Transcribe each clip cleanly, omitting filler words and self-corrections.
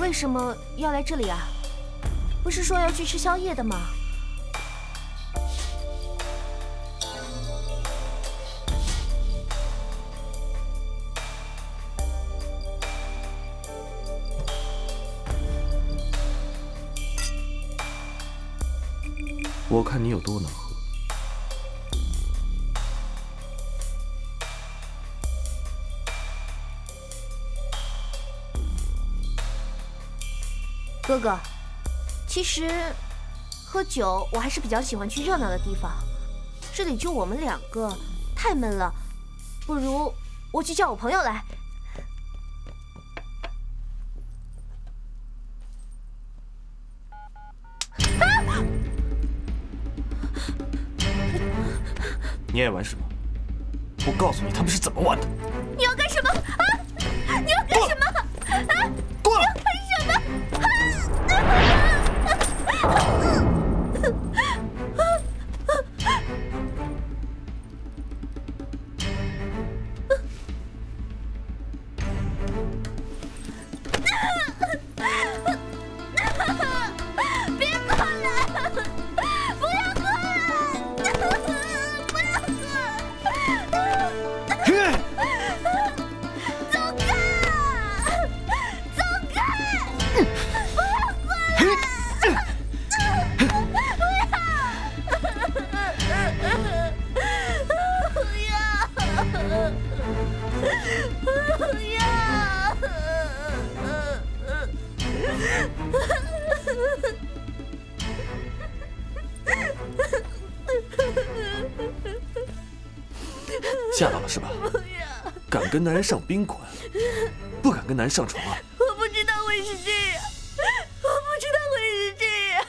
为什么要来这里啊？不是说要去吃宵夜的吗？ 我看你有多能喝。 哥哥，其实喝酒我还是比较喜欢去热闹的地方，这里就我们两个，太闷了。不如我去叫我朋友来。 你爱玩什么？我告诉你，他们是怎么玩的。 你要干什么啊？你要干什么啊？ 过来！ 吓到了是吧？敢跟男人上宾馆，不敢跟男人上床啊？ 我不知道会是这样，我不知道会是这样，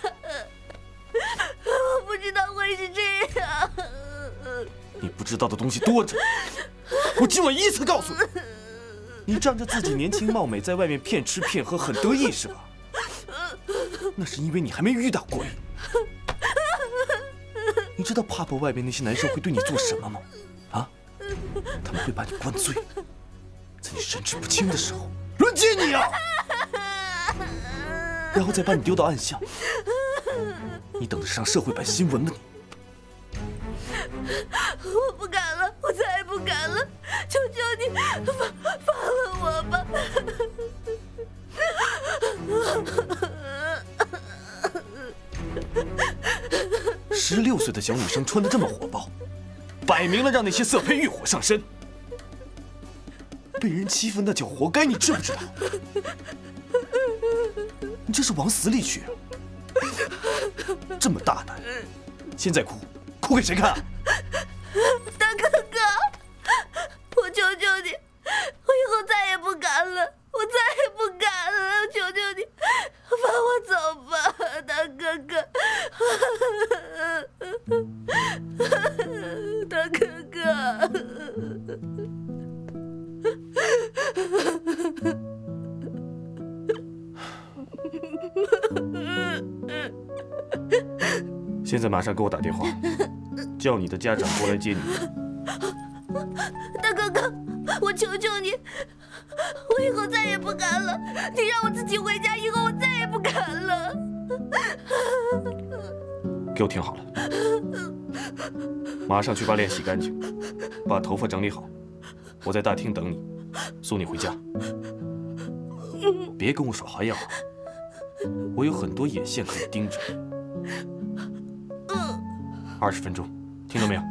我不知道会是这样。 你不知道的东西多着，我今晚依次告诉你。你仗着自己年轻貌美，在外面骗吃骗喝，很得意是吧？那是因为你还没遇到过瘾。你知道帕博外边那些男生会对你做什么吗？啊？ 他们会把你灌醉，在你神志不清的时候轮奸你啊，然后再把你丢到暗巷。你等着上社会版新闻呢你！ 我不敢了，我再也不敢了！求求你放了我吧 ！16岁的小女生穿得这么火爆。 摆明了让那些色胚欲火上身，被人欺负那叫活该，你知不知道？你这是往死里去啊！这么大胆，现在哭，哭给谁看啊？ 大哥哥，我求求你，我以后再也不敢了，我再也不敢了，求求你，放我走吧，大哥哥。大哥哥， 现在马上给我打电话，叫你的家长过来接你。 大哥哥，我求求你，我以后再也不敢了，你让我自己回家，以后我再也不敢了。 给我听好了。 马上去把脸洗干净，把头发整理好，我在大厅等你，送你回家。别跟我耍花样啊！我有很多眼线可以盯着。20分钟，听到没有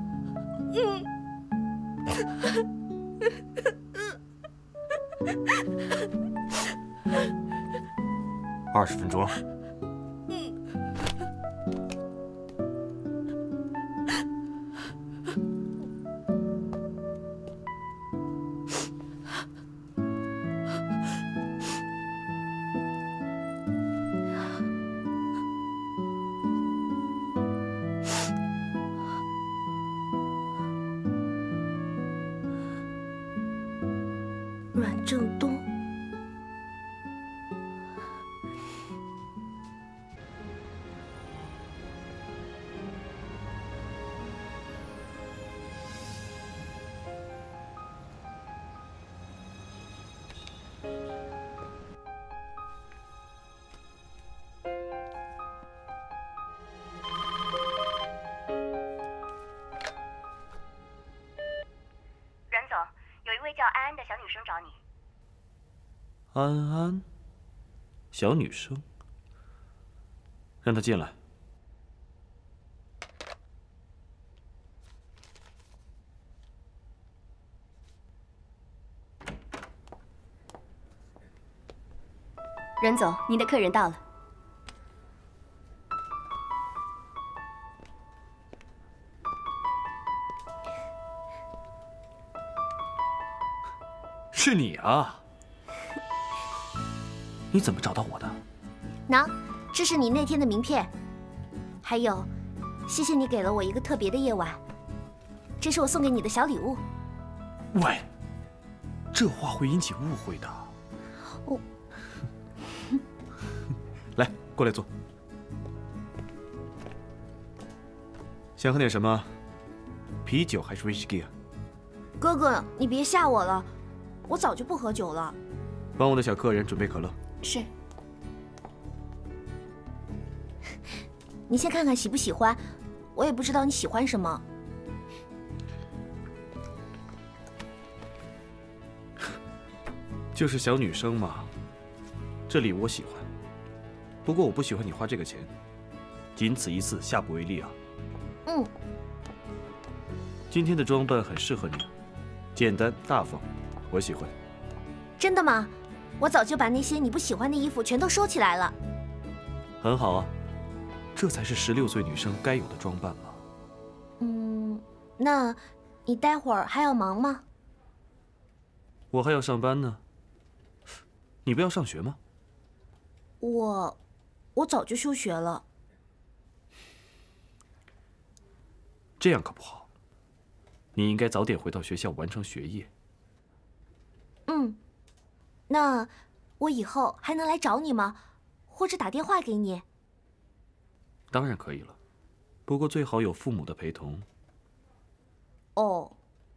？20分钟。 阮正东， 生找你。 安安，小女生，让她进来。 任总，您的客人到了。 是你啊！你怎么找到我的？ 喏，这是你那天的名片，还有，谢谢你给了我一个特别的夜晚，这是我送给你的小礼物。 喂，这话会引起误会的。 我。 来，过来坐。想喝点什么？啤酒还是威士忌啊？ 哥哥，你别吓我了，我早就不喝酒了。 帮我的小客人准备可乐。 是。你先看看喜不喜欢，我也不知道你喜欢什么。 就是小女生嘛，这礼物我喜欢。不过我不喜欢你花这个钱，仅此一次，下不为例啊。 嗯。 今天的装扮很适合你，简单大方，我喜欢。 真的吗？我早就把那些你不喜欢的衣服全都收起来了。 很好啊，这才是16岁女生该有的装扮嘛。 嗯，那你待会儿还要忙吗？ 我还要上班呢。你不要上学吗？ 我早就休学了。 这样可不好，你应该早点回到学校完成学业。 嗯，那我以后还能来找你吗？或者打电话给你？ 当然可以了，不过最好有父母的陪同。 哦。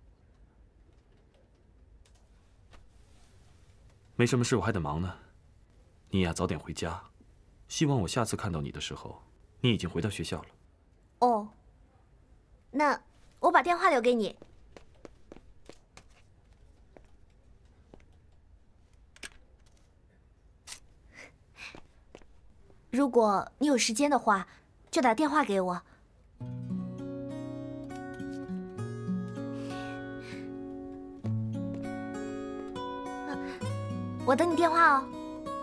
没什么事，我还得忙呢。你呀，早点回家。希望我下次看到你的时候，你已经回到学校了。 哦。那我把电话留给你。如果你有时间的话，就打电话给我。我等你电话哦。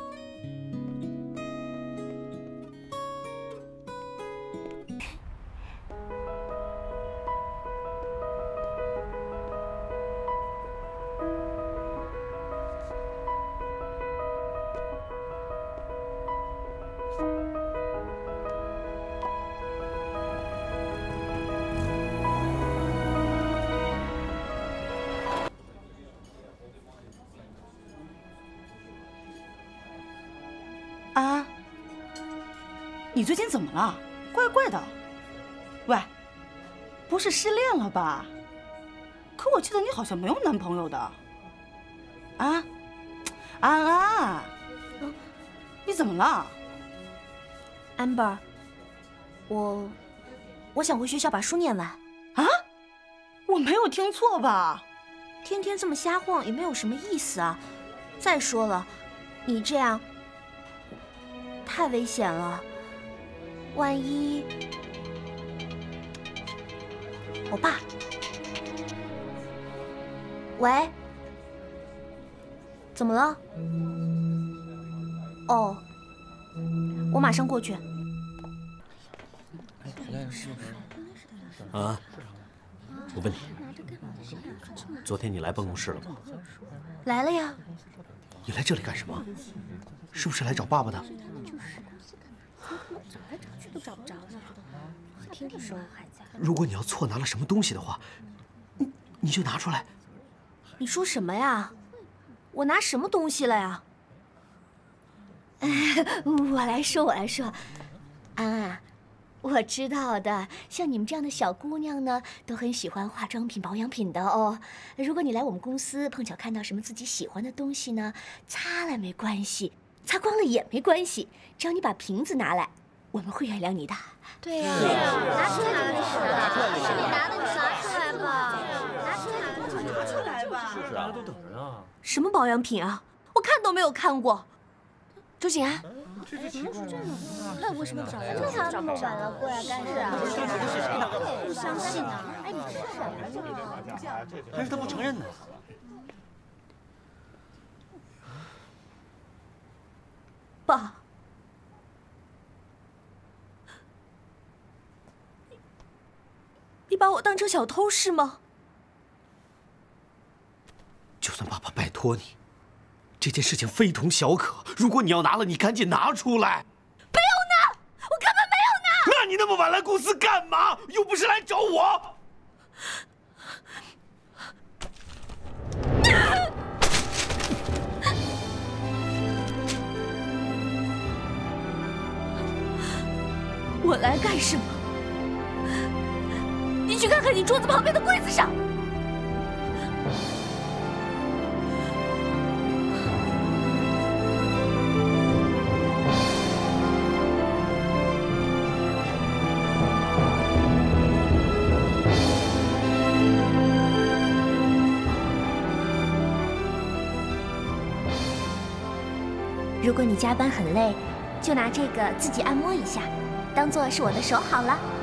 安，你最近怎么了？怪怪的。喂，不是失恋了吧？可我记得你好像没有男朋友的。啊，安安，你怎么了 ？Amber， 我想回学校把书念完。 啊？我没有听错吧？ 天天这么瞎晃也没有什么意思啊。再说了，你这样太危险了，万一……我爸，喂，怎么了？哦，我马上过去。 啊，我问你，昨天你来办公室了吗？ 来了呀。 你来这里干什么？是不是来找爸爸的？ 找来找去都找不着呢。听听说还在。 如果你要错拿了什么东西的话，你就拿出来。 你说什么呀？我拿什么东西了呀？我来说，安安，我知道的。像你们这样的小姑娘呢，都很喜欢化妆品、保养品的哦。如果你来我们公司碰巧看到什么自己喜欢的东西呢，擦了没关系，擦光了也没关系，只要你把瓶子拿来，我们会原谅你的。对呀，拿出来就没事了。是你拿的，你拿出来吧。拿出来就拿出来吧。 吧？ 是啊，都等着呢。 什么保养品啊？我看都没有看过。周景安， 那为什么找来？这才那么晚了，过来干事啊？不相信啊！哎，你这是什么？ 但是他不承认呢。 爸，你把我当成小偷是吗？ 就算爸爸拜托你，这件事情非同小可。如果你要拿了，你赶紧拿出来。 没有拿，我根本没有拿。 那你那么晚来公司干嘛？又不是来找我。 我来干什么？你去看看你桌子旁边的柜子上。 如果你加班很累，就拿这个自己按摩一下，当做是我的手好了。